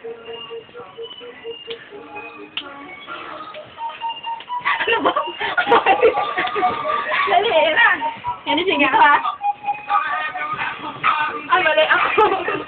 Ano ba? Dali na. Yan yung sigaw ha. Ay, mali ako.